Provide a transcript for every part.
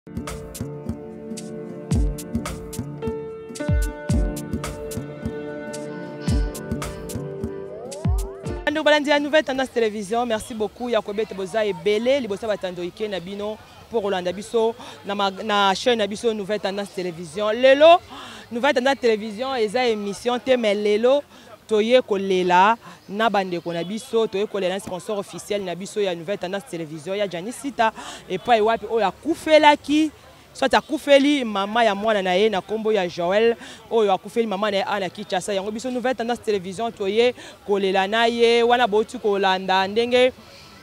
Nous allons dire nouvelle tendance télévision. Merci beaucoup. Yakobe Teboza et Belé. Libosa Batando Ike Nabino pour Rolanda Bisso. Na chaîne Nabiso nouvelle tendance télévision. Lelo nouvelle tendance télévision. Eza émission thème Lelo. Toye Kolela na bande Konabiso. Toye Kolela sponsor officiel Nabiso. Ya nouvelle tendance télévision. Ya Janisita et pas Iwapi. Oya Koufela ki. Soit akufeli mama ya mwana na ye na kombo ya Joël oyo akufeli mama na ana Kinshasa yango biso nouvelle tendance télévision toye kolela na ye wana boti kolanda ndenge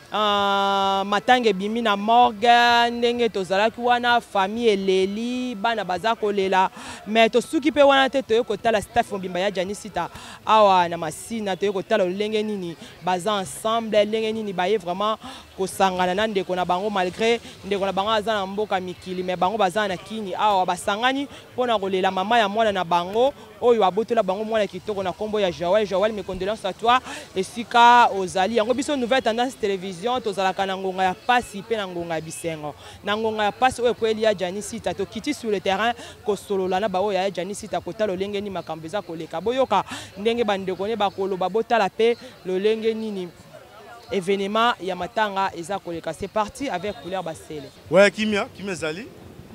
matange bimi na morgue ndenge tozalaki wana famille eleli bana baza kolela mais tosuki pe wana te toye kotala staff mbimba ya Janisita awa na masina toye kotala lolenge nini baza ensemble lenge nini baye vraiment kosangana na ndeko na bango malgré ndeko na bango aza na mboka mikili mais bango baza na kini awa basangani pona kolela mama ya mwana na bango oyo abotola bango mwana kitoko na kombo ya Joël mes condoléances à toi esika ozali yango biso nouvelle tendance télévision tozalaka na ngonga ya pasi pe na ngonga ya bisengo na ngonga ya pasi oyo kweli ya Janisita to kiti sur le terrain ko solola na baoyo ya Janisita kotala lolenge ni makambo eza koleka boyoka ndenge bandeko ne bakoloba botala pe lolenge nini événement ya matanga eza koleka c'est parti avec couleur basele ouais kimia zali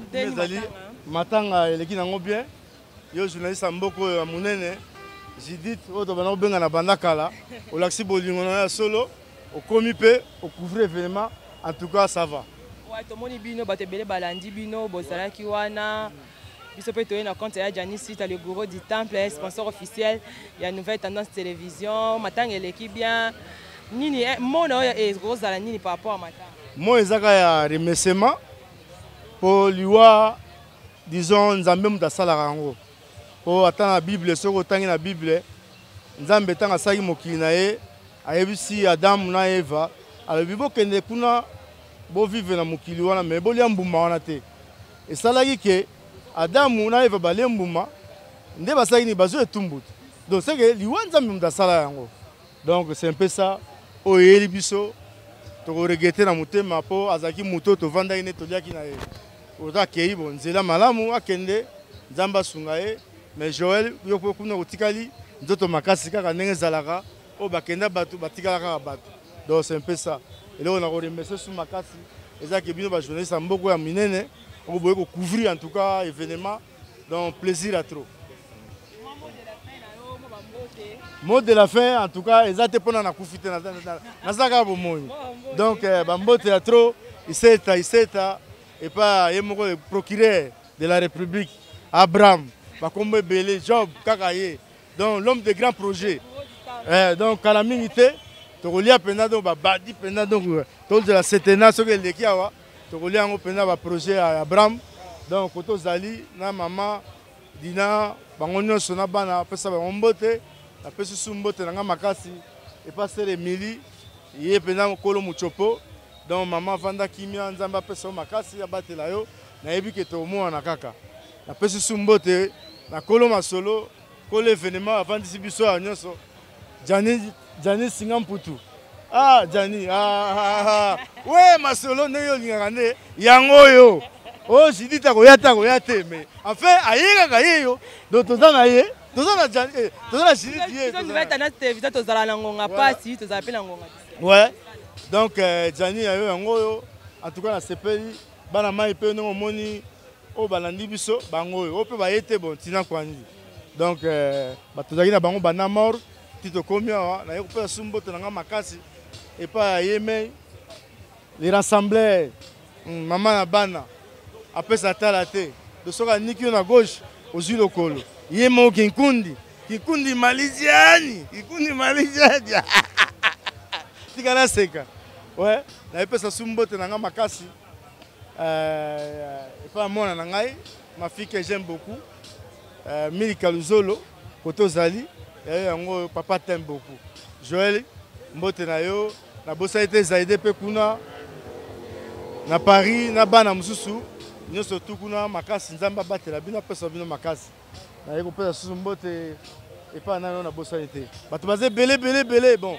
matanga eleki nango bien yo journaliste mboko ya munene Judith oto bana benga na bandakala o laxi bolingo na solo o komi pe o couvrir événement en tout cas ça va ouais to moni bino bato belé balandi bino bozalaki wana biso pe toye na compte ya Janisita le gourou du temple sponsor officiel ya nouvelle tendance télévision matanga eleki bien nini mona oyo ezozala nini par rapport à matanga mo ezaka ya remerciement pour liwa disons nzambe mutasala rango po ata na Bible soko otangi na Bible nzambe tanga saki mokili na ye ayebisi Adamu na Eva alobi bokende kuna bovive na mokili wana me bolia mbuma wana te esalaki ke Adamu na Eva balia mbuma nde basaki ni bazo etumbu donc c'est que liwa nzambe mutasala yango donc c'est un peu ça oyeli biso to regretter na mutema po azaki muto to vanda ine to liaki na ye ota kei bon nzela malamu akende nzamba sunga ye mais Joël yoko kuna utikali nzoto makasi kaka ndenge zalaka o bakenda batu batikala kaka batu donc c'est un peu ça et là on a remercié sous makasi ezaki bino ba journaliste mboko ya minene on boye ko couvrir en tout cas événement donc plaisir à trop mot de la fin en tout cas ezate pona na kufite na saka bomoni donc bambote ya trop iseta et pas yemoko le procureur de la République Abraham Bakombe Belé Job Kakaye donc l'homme de grands projets donc calamité tokolia pena donc babadi pena donc tout de la setena ce que leki awa tokolia ngo pena ba projet à Abraham donc koto zali na maman dina bango nyonso na bana pesa ba mbote na pesa sumbote na makasi et passer Emily yé pena kolo muchopo donc maman vanda kimia nzamba pesa makasi ya batela yo na yebi ke to mo na kaka na pesa sumbote na kolo masolo kolo événement avant d'ici biso a nyonso Jani Singamputu ah Jani ouais masolo ne yo lingane yango yo oh jidita ko yate mais enfin ayeka ka yeyo donc tozana ye tozana Jani tozana jiditi ye tozana tana télévision tozala na ngonga pasi tozala pe na ngonga ouais donc Jani ayo yango yo en tout cas na sepeli bana mai pe no moni o balandi biso bango yo pe ba yete bon tina kwani donc batozaki na bango bana mort tito komia na yeko pe sumbote na makasi et pas yeme les rassembleurs maman na bana après ça tala te de soka niki na gauche ozui lokolo yemo kikundi maliziani tikana seka ouais na yeko pe sumbote na makasi et pas mona na ngai ma fille que j'aime beaucoup Milika Luzolo koto zali yango papa t'aime beaucoup Joël mbote na yo na bosa été zaide pe kuna na Paris na bana mususu nyoso tukuna makasi nzamba batela bino pesa bino makasi na yeko pesa susu mbote et pas na bosa été bato bazé belé bon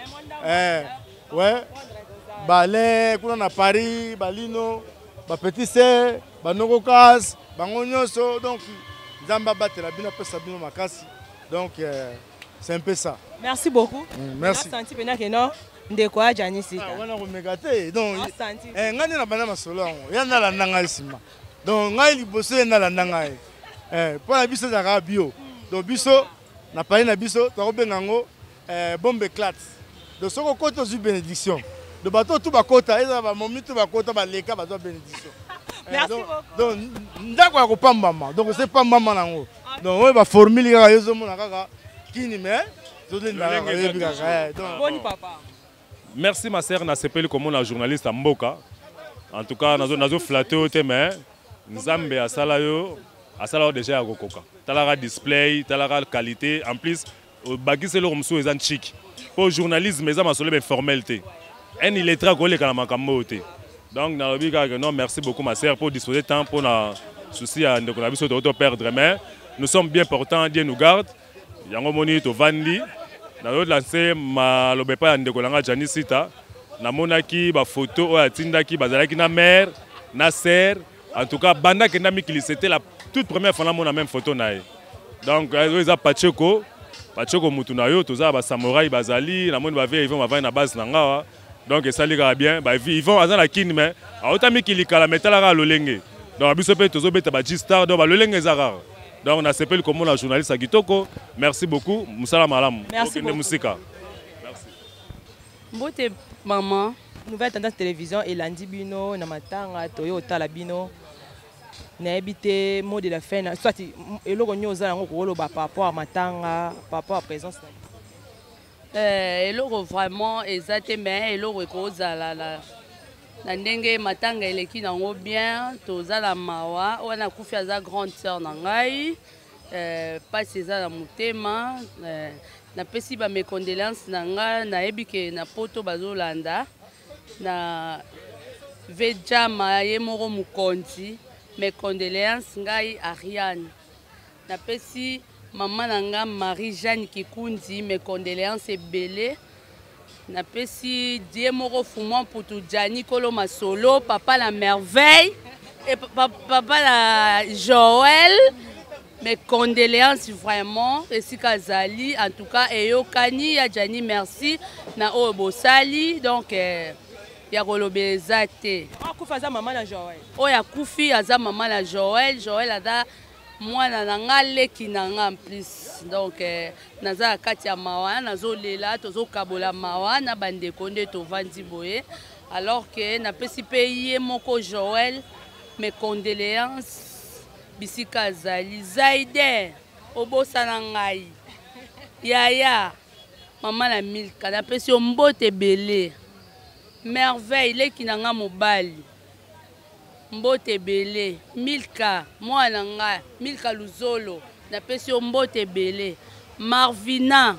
ouais balin kuna na Paris balino ba petit sœur banoko kas bango nyonso donc nzamba batela bino pesa bino makasi donc c'est un peu ça. Merci beaucoup. Merci. Senti pena que non ndeko a Jani Sita. Wana ko megate donc senti. ngani na bana masolo ngo yana la ndanga sima. Donc ngai liboso yana la ndanga pour la biso za bio. Donc biso na parler na biso to benga ngo bombe éclate. Donc soko koto zu bénédiction. De bateau tout bakota eza ba momi tout bakota ba leka ba zo bénédiction. Merci beaucoup. Donc ndako ya kopambama. Donc c'est pas maman nango. Donc on va formuler ka yozo mona kaka kini mais Bonne papa. Merci ma sœur na sepeli comme la journaliste à Mboka. En tout cas nazo flatté au thème Nzambe asala yo déjà à Gokoka. Talara display, talara qualité en plus baki c'est le romso ezan chic. Pour journalisme ezan masole formalité. Un il est très collé quand makambo te. Donc na lobi ka non merci beaucoup ma sœur pour disposer de temps pour na souci à ndeko na biso de perdre mais nous sommes bien portants, Dieu nous garde. Yango moni to vandi na yo lancer ma lobepa ya ndeko langa Jani Sita na monaki ba photo o atindaki bazalaki na mère na sœur en tout cas banda kenda mikili c'était la toute première fois na mona même photo na ye donc eza Pacheko mutu na yo toza ba samouraï bazali na moni ba ve ils vont na base na ngawa donc ça lira bien ba ils vont azana kini mais autant mikili kala metala ka lolenge donc biso pe tozo beta ba G-Star donc ba lolenge za rare. Donc on a appelé comme la journaliste à Kitoko. Merci beaucoup. Moussala Malam. Merci beaucoup. Merci. Mbote maman. Nouvelle tendance télévision et Landi Bino, Namatanga, Toyo Talabino. N'habité mot de la fin. Soit et le gagnon aux alentours par rapport à Matanga, par rapport à présence. Et le vraiment exactement et le recours à la ndenge matanga eleki nango bien tozala mawa wana kufi aza grande sœur na ngai pasi eza na motema na pesi ba mes condoléances na ngai nayebi ke na poto bazolanda na vejama ye moko mukonzi mes condoléances ngai Ariane na pesi maman na ngai Marie Jeanne Kikundi mes condoléances ebele. Na pesi die moko fumon pour tout Jani Kolo Masolo, papa la merveille et papa la Joël. Mes condoléances vraiment et si Kazali en tout cas et yo kani ya Jani merci na Obosali donc ya kolobe zate. Akufa za maman la Joël. O ya kufi aza maman la Joël, Joël ada mwana na ngaleki na nga en plus donc naza kati ya mawa nazo lela tozo kabola mawa na bandeko nde to vandi boye alors que na pesi paye moko Joël mes condoléances bisika zali Zaide obosa na ngai yaya maman la Milka na pesi mbote belé merveille leki na nga mobali mbote belé Milka mwana nga Milka Luzolo na pesi mbote belé Marvina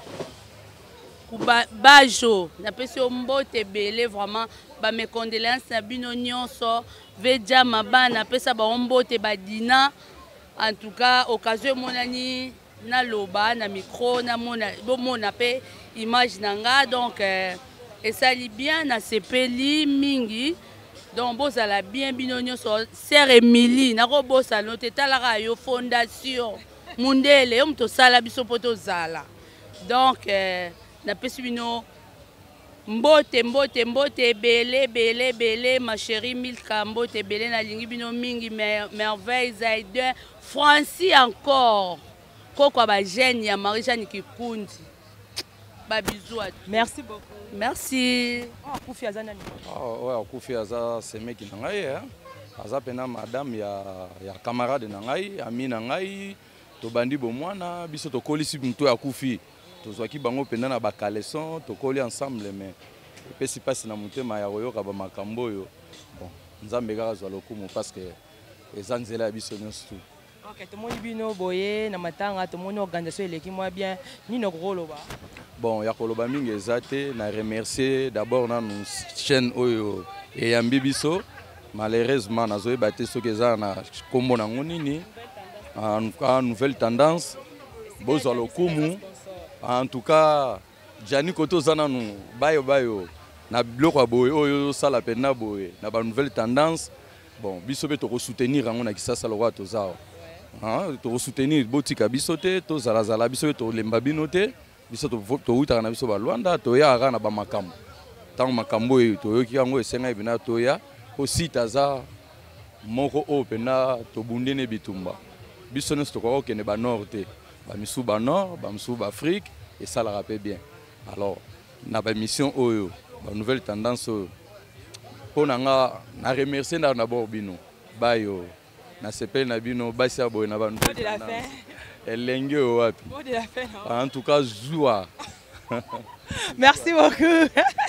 Bajo na pesi mbote belé vraiment ba mes condoléances na bino nyonso veja mabana pesa ba mbote badina en tout cas occasion monani na loba na micro na mona bomona pe image nanga donc et ça li bien na sepeli mingi. Donc, vous avez bien binonio sur Sœur Émilie, nako bossa note talaka yo fondation mundele yo mto sala biso poto zala. Donc na pesi bino mbote belé ma chérie Milka mbote belé na lingi bino mingi merveille Zaide Francis encore koko ba jeune ya Marie Jeanne Kikundi. Ba bisous. Merci beaucoup. Merci. Akufi aza nani? Ouais, Akufi aza seme ki na ngai aza pena madame ya camarade na ngai, ami na ngai, to bandi bo mwana biso to kolisi mto ya Akufi. To zwaki bango pena na ba caleçon, to koli ensemble mais pesi pasi na mutema ya koyoka ba makambo yo. Bon, nzambe kaka zwa lokumu parce que eza nzela ya biso nyonso. Ok, tout le monde bino boye na matanga tout le monde organisation eleki moi bien ni no koloba. Bon, ya koloba mingi ezate na remercier d'abord na nous chaîne oyo et yambi biso malheureusement nazoe baté soki eza na kombo na ngonini en nouvelle tendance bozo lokumu en tout cas Jani koto zana bayo na biloko boye oyo sala pena boye na ba nouvelle tendance bon biso pe to soutenir yango na Kisasa lokwa toza to soutenir botika biso te to zala biso to lemba bino te biso to utaka na biso ba Luanda to ya na ba makambo tant makambo to yoki yango esenga ibina to ya aussi taza moko opena to bundene bitumba biso ne stoko okene ba nord te ba misu ba nord ba misu ba Afrique et ça la rappelle bien alors na ba mission oyo ba nouvelle tendance oyo pona nga na remercier na bobino bayo na sepel na bino basi aboy na ba nouvelle tendance elenge wapi en tout cas joie. Merci beaucoup.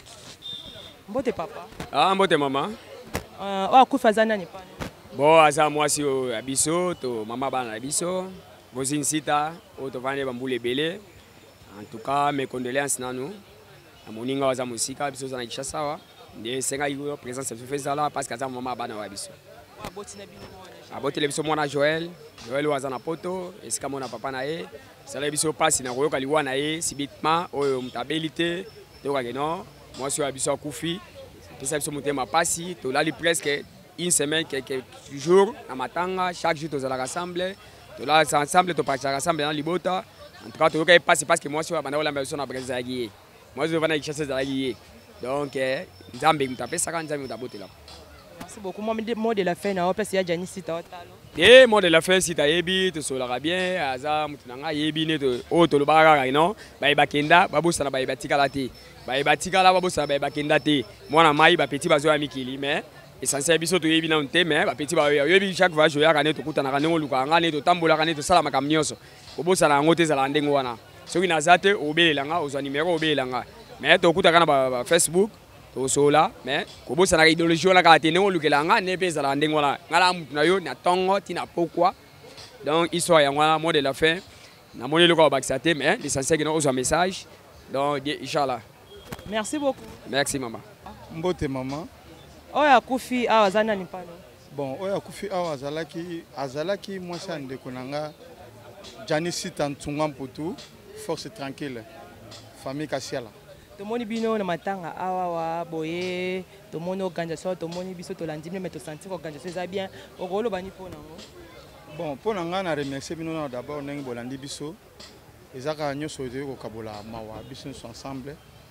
Mbote papa. Ah mbote mama. Akufa zana ni pana. Bon aza mwasi o abiso to mama bana abiso. Bozin sita o to vane bambule bele. En tout cas mes condoléances nanu. Amoninga waza musika biso za na Kinshasa wa. Ndiye senga yo présence de fait là parce que aza mama bana wa abiso. Aboti na bino mwana. Aboti le biso mwana Joël. Joël waza na poto esika mona papa na ye. Sala biso passe na koyoka liwa na ye subitement oyo mutabilité to ka non. Moi, je suis habitué à Koufi. Je suis motema passi. Tu l'as presque une semaine, quelques jours à Matanga. Chaque jour, tu as rassemblé. Tu l'as ensemble, tu as rassemblé dans Libota. En tout cas, tu as passé parce que moi, je suis la personne à Brésil. Moi, je vais aller chercher la guier. Donc, Nzambe mutape ça quand Nzambe mutabote là. Merci beaucoup. Moi, mot de la fin, na opes ya Jani sita otalo. Eh, mot de la fin, si tu as yebi, tu solara bien. Aza mutunanga yebi ne to o to lobara non. Ba ibakenda, babu sana ba ibatika lati. Ba ibatika la babu sana ba ibakenda te. Mwana mai ba petit bazo ya mikili mais essentiel biso to yebi na nte mais ba petit ba yebi chaque fois joya kana to kutana kana ngoluka ngane to tambola kana to sala makamnyoso. Bobo sana ngote za landengo wana. Soki na zate obelanga ozo numéro obelanga. Mais to kutana ba Facebook to sola mais kobosa na idéologie la kala tene ngolukela nga ne pesa la ndengo wana. Ngala mutu na yo na tongo tina pourquoi. Donc histoire ya ngwana mot de la fin. Na moni loko bakisate mais l'essentiel que nous ozo message. Donc inchallah. Merci beaucoup. Merci maman. Mbote maman. Oya kufi awa zana ni pano. Bon, oya kufi awa azalaki mwasi ndeko nanga Janice Tantungam Putu, force tranquille. Famille Kasiala. Tomoni bino na matanga awa wa boye, tomoni organisation, tomoni biso to landimne mais to sentir organisation ça bien. Okolo bani pona ngo. Bon, pona nga na remercier bino d'abord neng bolandi biso. Ezaka nyoso de ko kabola mawa biso ensemble.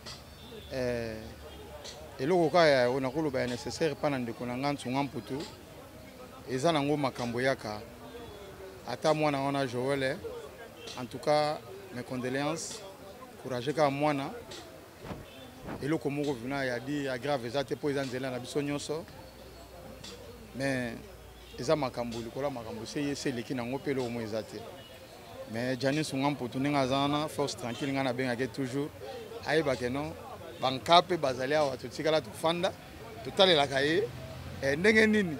Et le cas on a koloba nécessaire pendant de konanga Ntungam Putu. Eza nango makambo yaka. Ata mwana wana Joël. En tout cas, mes condoléances. Courage ka mwana. Et le komoko vina ya di aggrave ezate po ezanzela na biso nyonso. Mais eza makambo likola makambo c'est leki nango pelo mo ezate. Mais Janice Ntungam Putu ninga zana force tranquille ngana bengake toujours. Ayeba ke non bankape bazali awa totikala tofanda totalelaka ye ndenge nini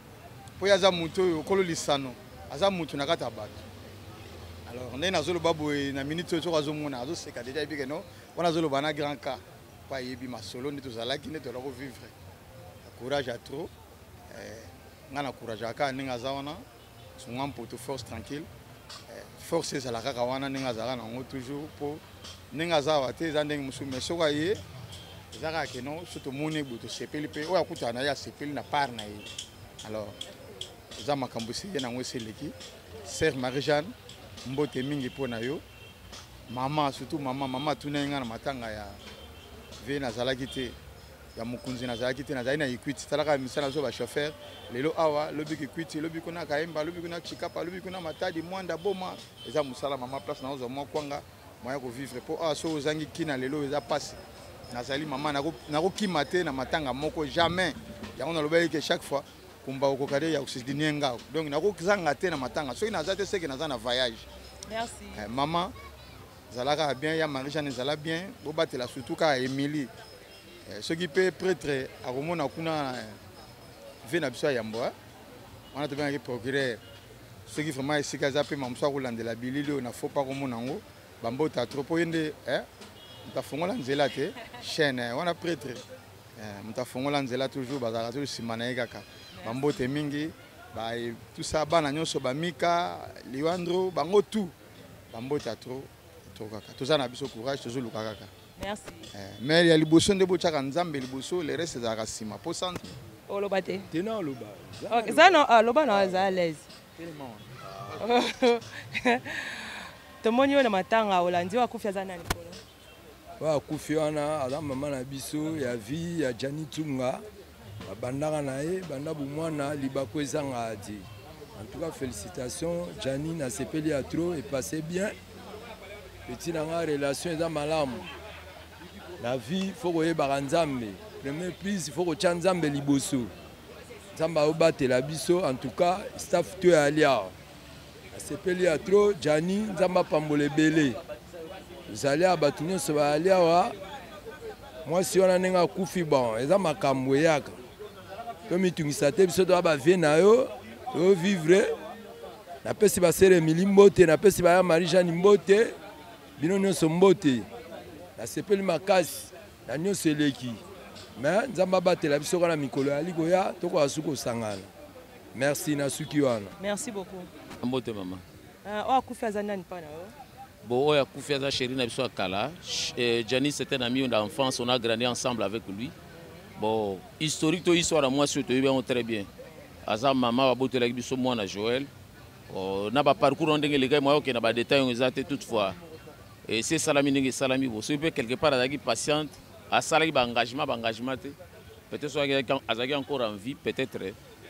po yaza mutu oyo kolo lisano aza mutu na kati ya bato. Alors ndenge nazoloba boye na minute oyo soki azomona azoseka deja yebi ke non wana azoloba na grand cas po ayebi masolo nde tozalaki nde tolako vivre courage à trop nga na courage aka ndenge aza wana Ntungam Putu force tranquille force ezalaka kaka wana ndenge azalaka nango toujours po ndenge aza awa te eza ndenge mosusu mais soki aye eza kaka ke non so tomoni boye tosepeli mpe oyo akutana na ye asepeli na part na ye. Alors eza makambo esi ye nango eseleki sœur Marie-Jeanne mbote mingi mpo na yo mama surtout mama atuna ye nga na matanga ya ve nazalaki te ya mokonzi nazalaki te nazali na Equity talaka misala so bachauffeur lelo awa lobi Equity lobi kuna Kayemba lobi kuna Chikapa lobi kuna Matadi Mwanda Boma eza musala mama place na ozo mwa kwanga moya ko vivre po awa so ozangi kina lelo eza passe nazali mama nakokima te na matanga moko jamais yango nalobaki ke chaque fois kumba okokade ya kusidini ngao donc nakozanga te na matanga soki naza te seke naza na voyage. Merci. Maman zalaka bien ya Marie-Jeanne zala bien bo batela surtout ka Émilie ce qui peut prêtre à Romona kuna vena biso ya mboa wana to bien que procureur ce qui vraiment esika za pe mamso ko landela bilili na faut pas komona ngo bambota trop yende mutafongola nzela te chaîne wana prêtre mutafongola nzela toujours bazala toujours simana kaka bambote mingi ba tout ça bana nyonso ba Mika Liwandro bango tout bambota trop kaka tozana biso courage tozoluka kaka. Merci. Mais il y a liboso nde bochaka Nzambe liboso le reste za kasima po centre oloba te tena oloba ça non aloba na za à l'aise tomoni yo na matanga olandi wakufi aza nani kolo wakufi wana aza mama na biso ya vie ya Jani Tsunga babandaka na ye banda bomwana libako ezanga adi. En tout cas félicitations Jani na sepeli ya trop et passé bien petit nanga relation eza malamu la vie faut koyebaka nzambe premier prise faut kotia nzambe liboso nzambe aobatela biso en tout cas staff to ya alia sepeli ya trop Jani nzambe apambola ebele ezali ya bato nyonso bayali awa mwasi wana ndenge akufi bon eza makambo eyaka to mitungisa te biso toya bavie na yo vivre napesi basere Emili mbote napesi baya Marie Jeanne mbote bino nyonso mbote nasepeli makasi na nyonso eleki me nzambe abatela biso kana mikolo yali koya tokoka suki kosangana merci na suki wana merci beaucoup mbote mama akufi aza nani mpana yo bon oyo akufi aza chéri na biso akala Jani c'était un ami d'enfance on a grandi ensemble avec lui bon historique to histoire à moi surtout bien très bien aza mama babotelaki biso mwana Joël na ba parcours ndenge les gars moi ok na ba détails ezate toutefois et c'est salami ndenge salami bo c'est quelque part azaki patiente a salaki ba engagement te peut-être soit azaki encore en vie peut-être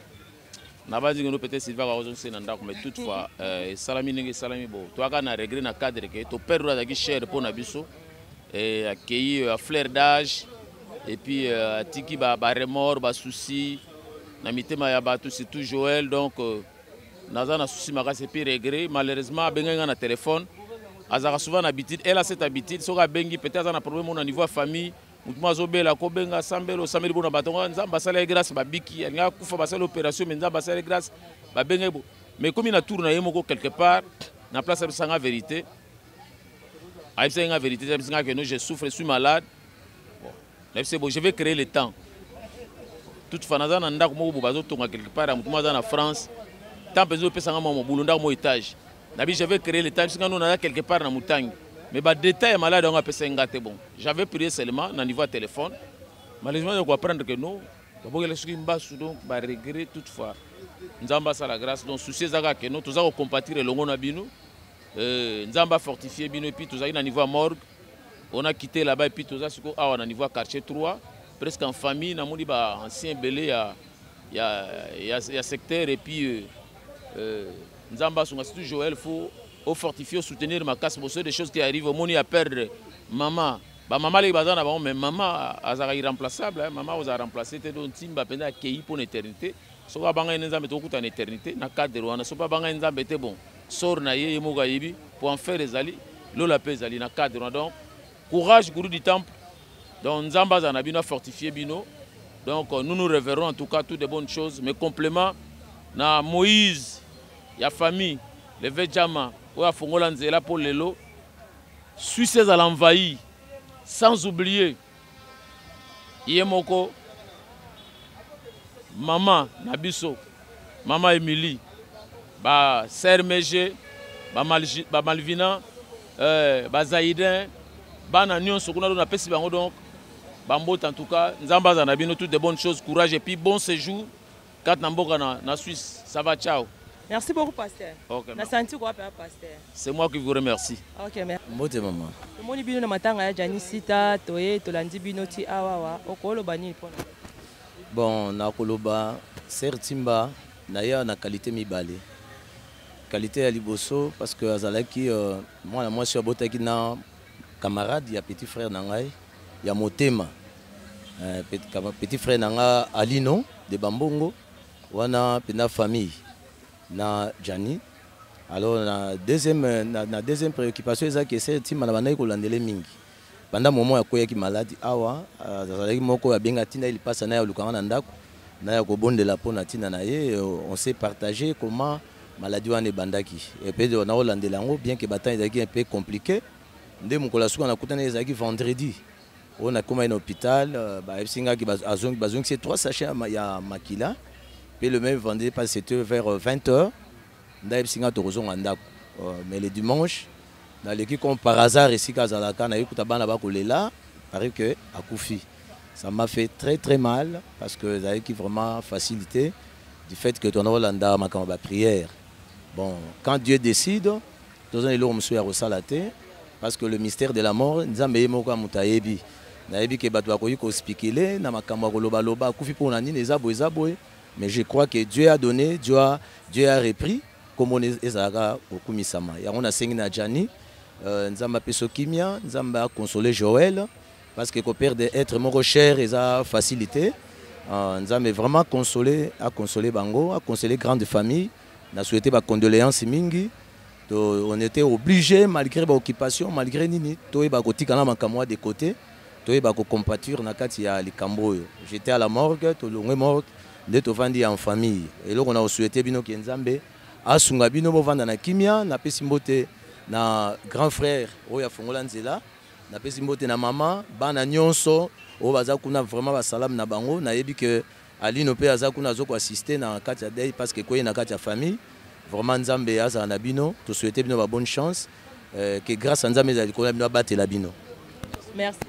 na ba dingo peut-être Sylvain va oser na ndako mais toutefois salami ndenge salami bo to aka na regret na cadre que to perdre azaki cher pour na biso et accueilli à fleur d'âge et puis tiki ba remords ba soucis na mitema ya bato c'est tout Joël donc naza na souci makasi et puis regret malheureusement benga na téléphone azaka souvent habitude elle a cette habitude soka bengi peut-être un problème au niveau famille mutumo azobela ko benga sambelo sameli bona batonga nzamba sala grâce babiki alinga kufa basala opération mais nzamba sala grâce babenga bo mais comme il tourne na yemoko quelque part na place ya sanga vérité aïsanga vérité c'est que je souffre je suis malade bon c'est bon je vais créer le temps toute fanaza na ndako moko bazo tonga quelque part mutumo za na France tant besoin pesanga mo boulot ndako mo étage nabi je vais créer le temps parce que nous on a quelque part na mutangi mais ba détail malade on a pesé ngate bon j'avais prié seulement na niveau téléphone malheureusement je dois apprendre que non babogela suki mbasu donc ba regret toutefois nzamba sa la grâce donc souci zaka que nous tous a compatir longo na bino nzamba fortifier bino et puis tous a na niveau morgue on a quitté là-bas et puis tous a suko awa na niveau quartier 3 presque en famille na moni ba ancien belé ya secteur et puis nzamba sunga c'est Joël faut au fortifier soutenir ma casse pour des choses qui arrivent au monde à perdre maman ba maman les bazana ba mais maman azara irremplaçable hein? Maman vous a remplacé te donc timba penda accueilli pour l'éternité so ba banga nzambe to kuta l'éternité na cadre wana so ba banga nzambe te bon sort na ye moga yibi pour en faire ezali lola pezali na cadre wana donc courage guru du temple donc nzamba za na bino fortifier bino donc nous nous révérons en tout cas toutes de bonnes choses mais complément na Moïse ya famille le Vejama ou à Fongola Nzela pour Lelo, Suisse à l'envahi, sans oublier Yemoko, Maman Nabiso, Maman Emily, ba Sermege, ba Malvina, ba Zaïden, ba Nanion Sokuna na Pesi Bango donc, Bambot en tout cas, Nzamba Zanabino, toutes de bonnes choses, courage et puis bon séjour, quand Namboka na Suisse, ça va, ciao. Merci beaucoup, pasteur. Okay, pasteur. C'est moi qui vous remercie. Ok, merci. Mbote maman. Moni bino na matanga ya Jani Sita, toye tolandi bino ti awawa, okolo bani pona. Bon, na koloba ser timba na ya na qualité mibale. Qualité ya liboso parce que azalaki moi sur botaki na camarade ya petit frère nangai ya motema. Petit frère nanga Alino de Bambongo wana pena famille na Jani. Alors la deuxième préoccupation c'est que team na bana kolandele mingi. Pendant moment ya koya ki maladi awa azalaki moko ya benga tina il passe na ya lukanga na ndako na ya kobondela pona tina na ye on s'est partagé comment maladie wana bandaki et puis on a kolandela ngo bien que batan ezaki un peu compliqué nde mukola suka na kutana ezaki vendredi on a comme un hôpital ba singa ki bazong c'est 3 sachets ya makila. Puis le même vendredi, c'était vers 20h. Mais le dimanche, dans l'équipe comme par hasard, ici, Kazalaka, on a eu Koutabana Bakolela, paraît que à Koufi. Ça m'a fait très très mal parce que ça a vraiment facilité du fait que ton Hollanda m'a comme prière. Bon, quand Dieu décide, tous les jours monsieur Rosalate parce que le mystère de la mort, nzambe yemoko mutayebi. Nayebi ke bato bakoyi ko spéculer na makambo koloba loba kufi pour nani ezabo mais je crois que Dieu a donné, Dieu a repris comme on ezaka okumisama. Ya on a sengi na Jani, nzamba peso kimia, nzamba consoler Joël parce que père d'être mon cher et ça facilité. Nzamba vraiment consolé, a consolé bango, a consolé grande famille, n'a souhaité ba condoléances mingi. On était obligé malgré l'occupation, malgré nini, toi ba kotika na makamwa de côté. J'étais à la morgue, tout le morgue, d'être vendu en famille. Et là, on a souhaité bino ki nzambe asunga bino bo vanda na kimia, na pesimbote na grand frère oya fongola nzela, na pesimbote na maman, bana nyonso o baza kuna vraiment ba salam na bango, na yebi que Aline pe aza kuna zoko assister na kati ya deuil parce que koye na kati ya famille. Vraiment nzambe aza na bino, to souhaiter bino ba bonne chance que grâce à nzambe za likola bino battre la bino. Merci.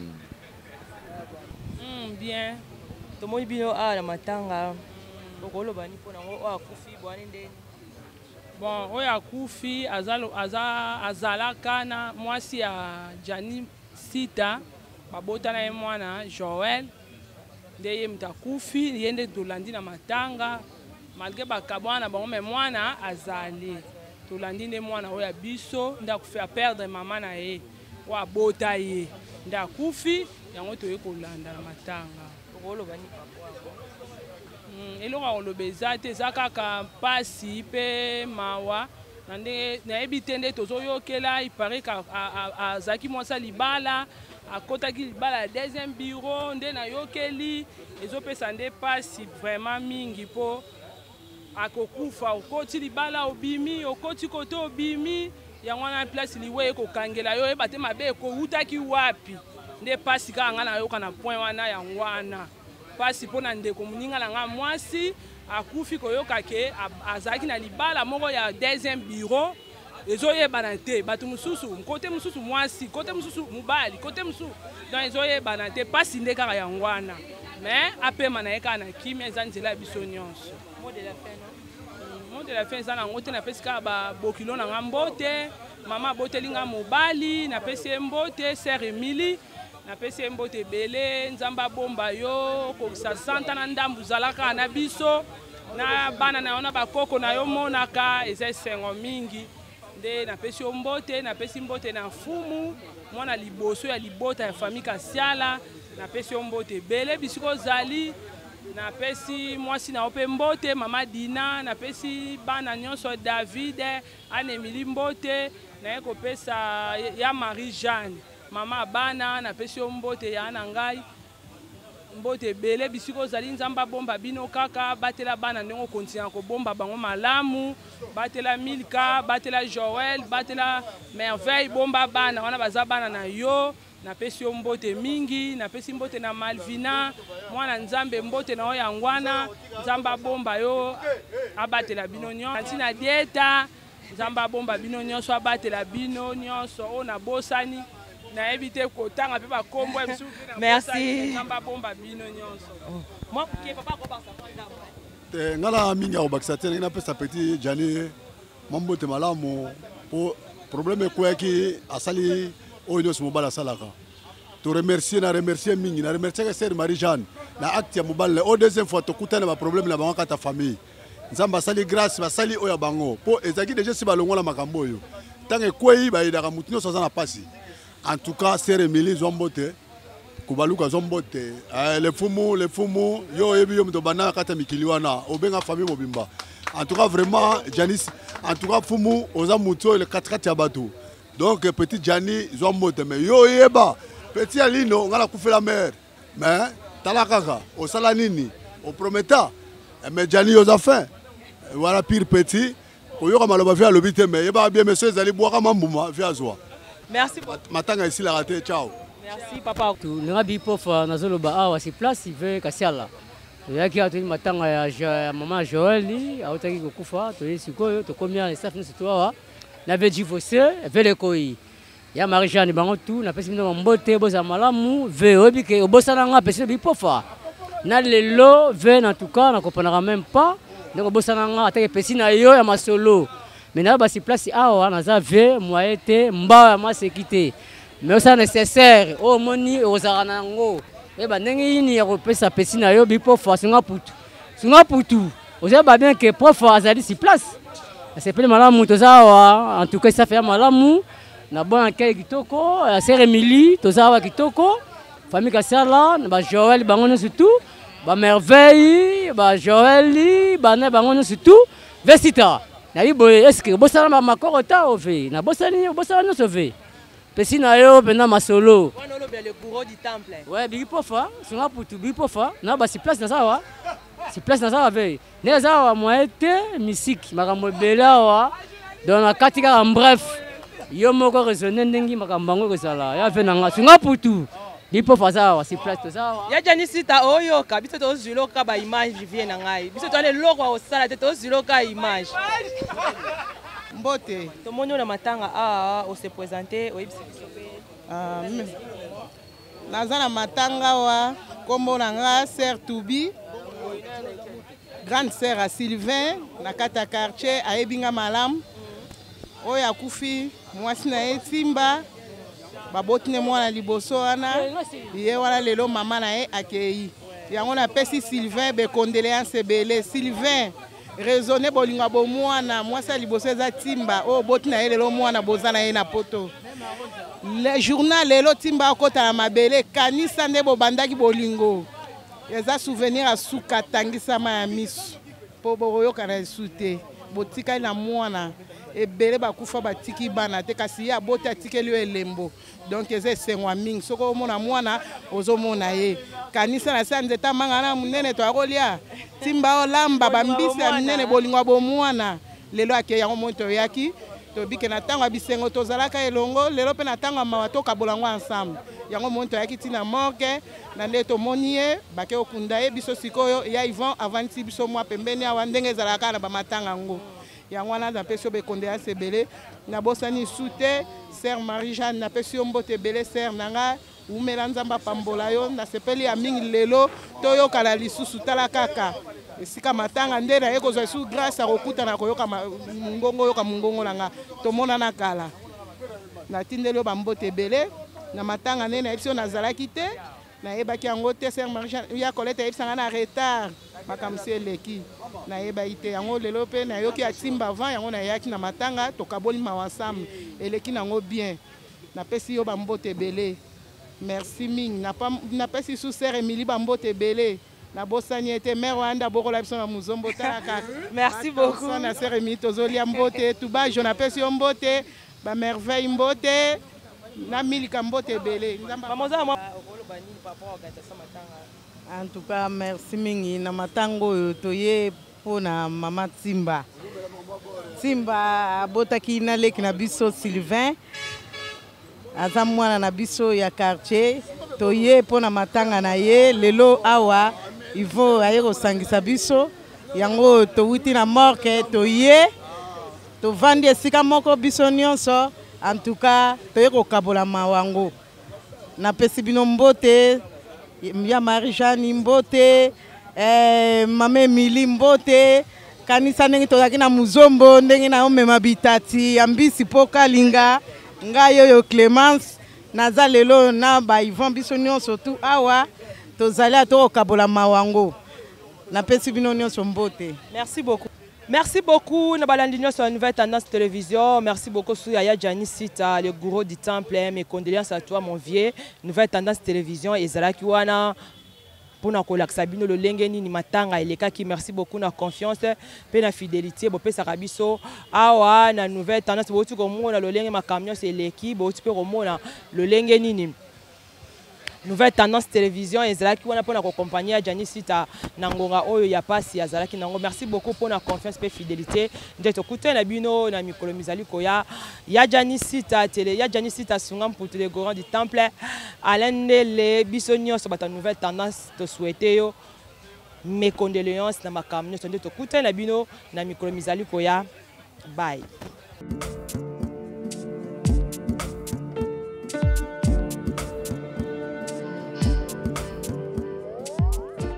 Bien. Tomoni bino na matanga. Okoloba ni pona o akufi bwani ndeni. Bon, oyo akufi azalaka na mwasi ya Jani Sita babotana ye mwana Joël nde ye mutakufi yende tolandi na matanga malgré bakabwana bango me mwana azali tolandi nde mwana oyo biso nda kufa perdre mama na ye wa bota ye nda kufi yango toye kolanda na matanga okoloba ni papa eloko akoloba eza te eza kaka mpasi mpe mawa nayebi te nde tozoyokela ipare azalaki mwasa libala akotaki libala ya deuxième bureau nde nayokeli ezopesa nde mpasi vraiment mingi mpo akokufa okoti libala obimi okoti kote obimi yango wana place liwe ekokangela yo yeba te mabe ekowutaki wapi nde mpasi kaka nga nayoka na point wana yango wana mpasi mpo na ndeko moninga na nga mwasi akufi koyoka ke azalaki na libala moko ya deuxième bureau ezoyebana te bato mosusu kote mosusu mwasi kote mosusu mobali kote mosusu donc ezoyebana te mpasi nde kaka yango wana mais apema na ye kaka na kimia eza nzela ya biso nyonso mot de la fin eza nango te napesi kaka babokilo na nga mbote mama aboteli nga mobali napesi ye mbote sœur Emily napesi ye mbote ebele nzambe abomba yo kokisa santa na ndambu zalaka na biso na bana na yo na bakoko na yo monaka eza esengo mingi nde napesi yo mbote napesi mbote na fumu mwana liboso ya libota ya famille Kasiala napesi yo mbote ebele bisika ozali napesi mwasi na yo mpe mbote mama Dina napesi bana nyonso David Anne Emily mbote naye kopesa ya Marie Jeanne mama bana napesi yo mbote ya na ngai mbote ebele bisika ozali nzambe abomba bino kaka batela bana ndenge okontinua kobomba bango malamu batela Milka batela Joël batela Merveille bomba bana wana baza bana na yo napesi yo mbote mingi napesi mbote na Malvina mwana nzambe mbote na yo yangwana nzambe abomba yo abatela bino nyonso ntina dieta nzambe abomba bino nyonso abatela bino nyonso oyo nabosani nayebi te kotanga mpe bakombo ya biso merci nzambe abomba bino nyonso ngala mingi akobakisa te ndenge napesa petit Jani mambote malamu po problème ekweyaki asali oyo nyonso mobali asalaka toremercie na remercie mingi na remerciaka sœur Marie Jeanne na acte ya mobali o deuxième fois tokutana baproblème na bango kata famille nzambe asali grâce basali oyo ya bango mpo ezalaki deja si balongola makambo oyo ntango ekweyi bayedaka motu nyonso aza na pasi. En tout cas, c'est Emily Zombote, Kubaluka Zombote, les Fumu, yo ebi yo mtobana kata mikiliwana, obenga famille mobimba. En tout cas, vraiment, Janis, en tout cas, Fumu, oza muto le 4 bateau. Donc, petit Jani Zombote, mais yo yeba, petit Alino, on a coupé la mer. Mais, talakaka, au salanini, au prometa, mais Jani oza fin. Voilà, pire petit, au yoka maloba via l'obité, mais yeba bien, monsieur, ils allaient boire mambouma, via Zoa. Merci beaucoup. Matanga ici la raté, ciao. Merci papa. Tu n'as pas nazoloba awa si place il veut Kasiala. Yaki atu matanga ya maman Joël ni autaki kokufa to sikoyo to komia les staff nsi to awa na veji voce vele koi. ya Marie-Jeanne bango tout na pesi bino mbote boza malamu ve obike obosana nga pesi bipofa na lelo ve en tout cas na comprendre même pas donc obosana nga atake pesi na yo ya masolo mais na ba si place awa na za ve moyete mba ya masekité mais ça nécessaire au moni ozarana ngo e ba ndenge yini ya kopesa pesi na yo bipofa singa putu oza ba bien que prof azali si place c'est plus malamu tozawa en tout cas ça fait malamu na bon akay kitoko ya sœur Emily tozawa kitoko famille Kasala ba Joël bangono surtout ba merveille ba Joël ba na bangono surtout vesita na iboye est-ce que bosala ma makorota ove na bosani bosala no sauver pesi na yo pena masolo wana lo le gourou du temple ouais bipofa singa putu bipofa na ba si place na sawa si place na sawa ve ne sawa moite musique makambo belawa dans la katika en bref yo moko raisonner ndengi makambo ngo kozala ya ve nanga singa putu bipofa sawa si place to sawa ya Jani Sita oyo ka biso to ziloka ba image vie na ngai biso to ale loko o sala te to ziloka image mbote to monyo na matanga o se présenter o ibisi naza na matanga wa kombo na nga sœur Toubi grande sœur à Sylvain na kata quartier aebinga malam oyo akufi mwasi na ye Timba babotine mwana liboso wana ye wana lelo mama na ye akei yango na pesi Sylvain be condoléances ebele Sylvain raisonner bolinga bo mwana mwasi liboso eza Timba oyo botine ye lelo mwana boza na ye na poto le journal lelo Timba akota na mabele kanisa nde bobandaki bolingo eza souvenir asuka tangisama ya misu po boyoka na esu te botikali na mwana ebele bakufa batiki bana te kasi ye aboti atikeli yo elembo donc eza esengwa mingi soki omona mwana ozomona ye kanisa na se ya nzete amanga na monene to akolia Timba olamba bambisi ya minene bolingo bomwana lelo akei yango moi toyaki tobike na ntango ya bisengo tozalaka elongo lelo mpe na ntango ya mawa tokabola yango ensemble yango moi toyaki ntina morke na nde tomoni ye bake okunda ye biso sikoyo ya Yvon avanti biso mwa pembeni awa ndenge ezalaka na bamatanga yango yango wana napesi yo bekondoléances ebele nabosani su te sœur Marie-Jeanne napesi yo mbote ebele sœur na nga umela nzambe apambola yo nasepeli ya mingi lelo toyokana lisusu tala kaka esika matanga nde na ye kozwa su grâce akokutana koyoka mongongo yoka mongongo na nga tomonana kala natindeli yo bambote ebele na matanga nde nayebisi yo nazalaki te nayebaki yango te sœur Marie-Jeanne ya koleta yebisanga na retard makambo si eleki nayebaki te yango lelo mpe nayoki ya Timba avant yango nayaki na matanga tokaboli mawa ensemble eleki nango bien napesi yo bambote ebele merci mingi napesi su sœur Emily bambote ebele nabosani ete mère wanda bokola biso na muzombo tala kaka merci beaucoup na sœur Emily tozolia mbote tubajo napesi yo mbote bamerveille mbote na milika mbote ebele en tout cas merci mingi na matango oyo toye mpona mama Timba abotaki na leki na biso Sylvain aza mwana na biso ya quartier toye mpona matanga na ye lelo awa ivo aye kosangisa biso yango towuti na morke toye tovandi esika moko biso nyonso en tout cas toye kokabola mawango napesi bino mbote ya Marie-Jeanne mbote mama Emily mbote kanisa ndenge tozalaki na muzombo ndenge na omema bitati ya mbisi po kalinga ngai oyo Clémence naza lelo na ba Yvon biso nyonso tu awa tozali atokokabola mawango napesi bino nyonso mbote. Merci beaucoup. Merci beaucoup Nabalandi nyonso la Nouvelle Tendance Télévision. Merci beaucoup Souyaya Jani Sita, le gourou du temple. Mes condoléances à toi mon vieux. Nouvelle Tendance Télévision et Zalaki wana pona kolakisa bino le lengeni ni matanga elekaki. Merci beaucoup na confiance pe na fidélité bo pesa kabiso awa na Nouvelle Tendance bo tu komona le lenge makamyo c'est leki bo tu pe komona le lengeni ni Nouvelle Tendance Télévision et Zalaki wana pona ko accompagner Jani Sita nangonga oyo ya pasi ya Zalaki nango. Merci beaucoup pour la confiance et fidélité. Ndeto kuté na bino na mikolo mizali koya ya Jani Sita télé ya Jani Sita sungam pour les grands du temple alendele bisonyo so bata Nouvelle Tendance to souhaiter yo mes condoléances na makamyo ndeto kuté na bino na mikolo mizali koya bye.